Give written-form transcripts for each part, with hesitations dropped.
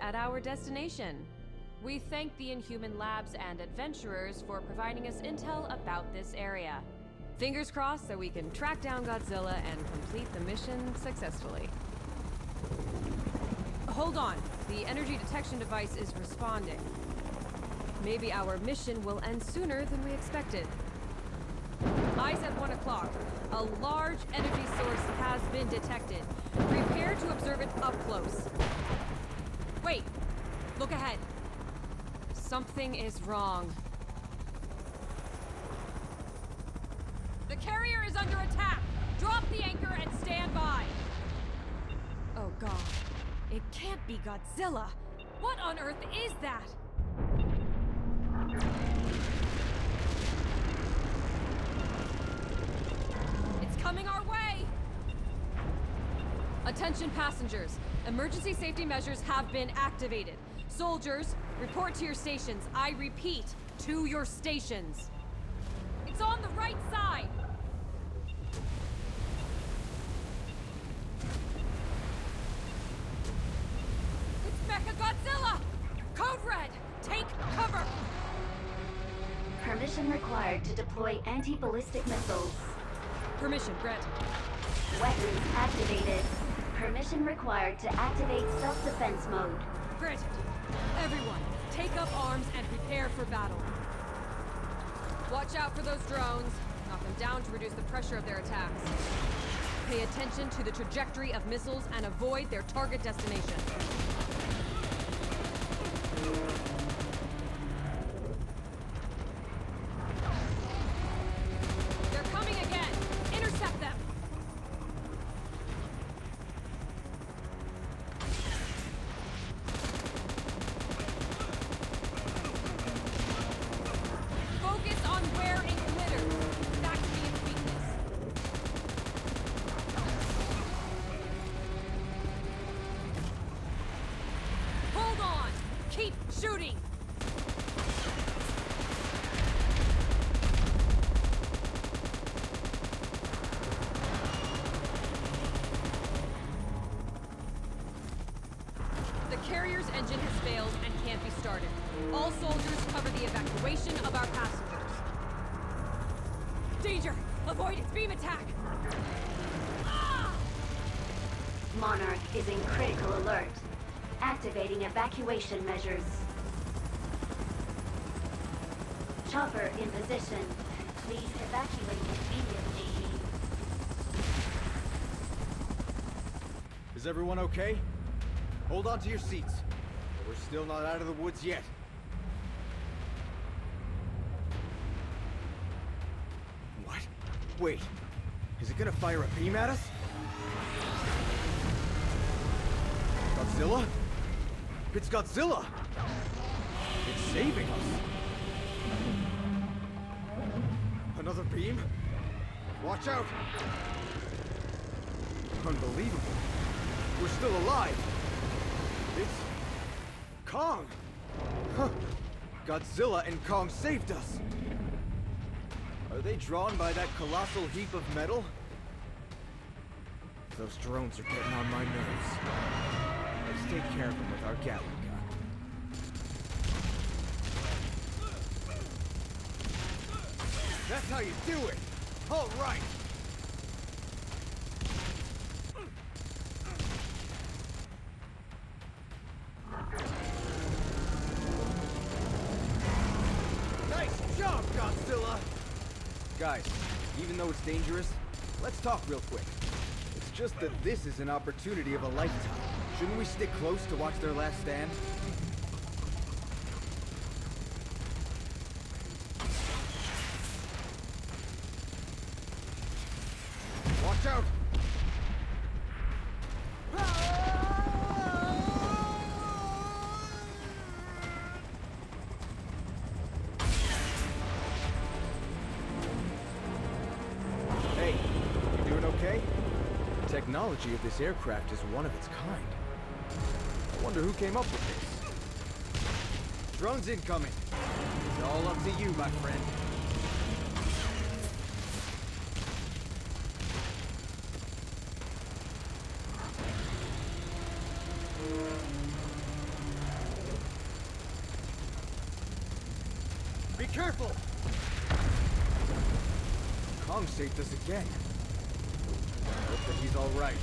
at our destination. We thank the Inhuman Labs and adventurers for providing us intel about this area. Fingers crossed that we can track down Godzilla and complete the mission successfully. Hold on. The energy detection device is responding. Maybe our mission will end sooner than we expected. Eyes at 1 o'clock. A large energy source has been detected. Prepare to observe it up close. Wait. Look ahead. Something is wrong. The carrier is under attack! Drop the anchor and stand by! Oh god. It can't be Godzilla! What on earth is that? It's coming our way! Attention passengers. Emergency safety measures have been activated. Soldiers, report to your stations. I repeat, to your stations. It's on the right side! It's Mechagodzilla! Code Red, take cover! Permission required to deploy anti-ballistic missiles. Permission, Brett. Weapons activated. Permission required to activate self-defense mode. Granted. Everyone, take up arms and prepare for battle. Watch out for those drones. Knock them down to reduce the pressure of their attacks. Pay attention to the trajectory of missiles and avoid their target destination. They're coming again! Intercept them! Focus on where it glitters. That could be its weakness. Hold on! Keep shooting! The carrier's engine has failed and can't be started. All soldiers cover the evacuation of our passengers. Danger! Avoid its beam attack! Ah! Monarch is in critical alert. Activating evacuation measures. Chopper in position. Please evacuate immediately. Is everyone okay? Hold on to your seats. We're still not out of the woods yet. What? Wait. Is it gonna fire a beam at us? Godzilla? It's Godzilla! It's saving us! Another beam? Watch out! Unbelievable. We're still alive! It's... Kong! Huh. Godzilla and Kong saved us! Are they drawn by that colossal heap of metal? Those drones are getting on my nerves. Let's take care of them with our Gatling gun. That's how you do it! All right! Nice job, Godzilla! Guys, even though it's dangerous, let's talk real quick. It's just that this is an opportunity of a lifetime. Shouldn't we stick close to watch their last stand? Watch out! Hey, you doing okay? The technology of this aircraft is one of its kind. I wonder who came up with this. Drones incoming. It's all up to you, my friend. careful! Kong saved us again. Hope that he's all right.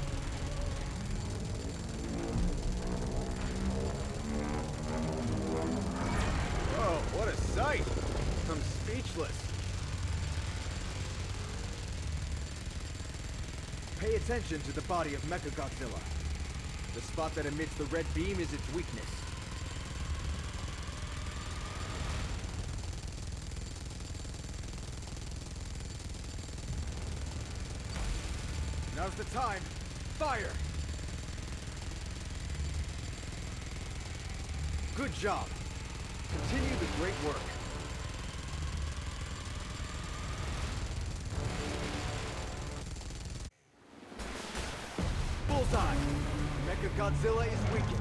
Whoa, what a sight! I'm speechless. Pay attention to the body of Mechagodzilla. The spot that emits the red beam is its weakness. Now's the time. Fire! Good job. Continue the great work. Bullseye! Mechagodzilla is weakened.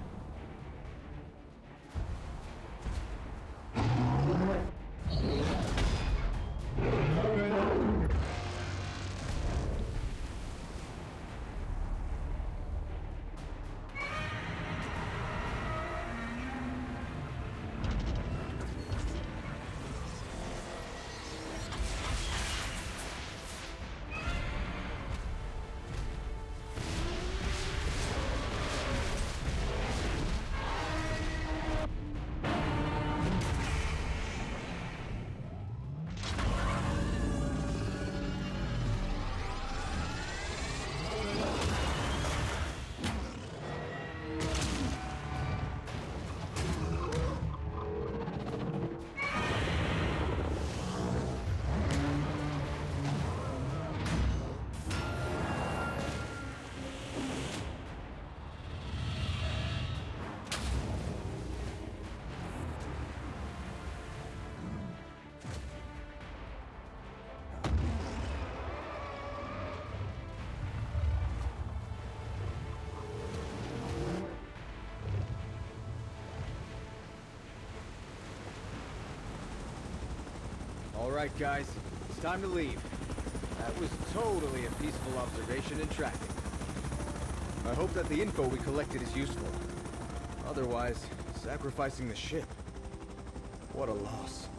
Alright guys, it's time to leave. That was totally a peaceful observation and tracking. I hope that the info we collected is useful. Otherwise, sacrificing the ship. What a loss.